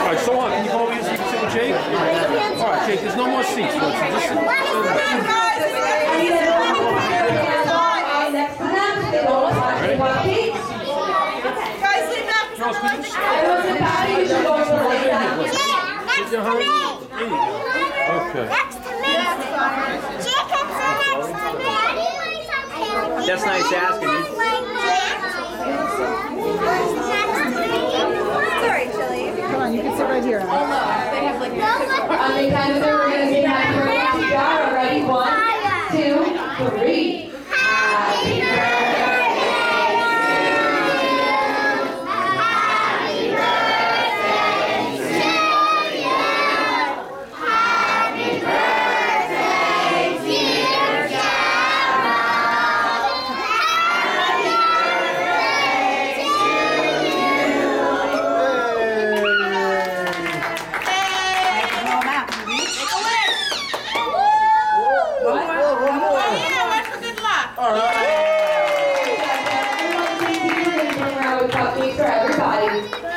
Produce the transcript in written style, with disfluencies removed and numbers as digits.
right, so on. Can you come over here so you can sit with Jake? All right, Jake, there's no more seats. Look, so just sit. Ready? Guys, leave that. Charles, can you stop? Okay. Next to me. Jacob's next to me. That's nice asking. Sorry, Chili. Come on, you can sit right here. They have like On the count of three, we're going to sing happy birthday to Yara. Ready? 1, 2, 3. Happy birthday. For everybody.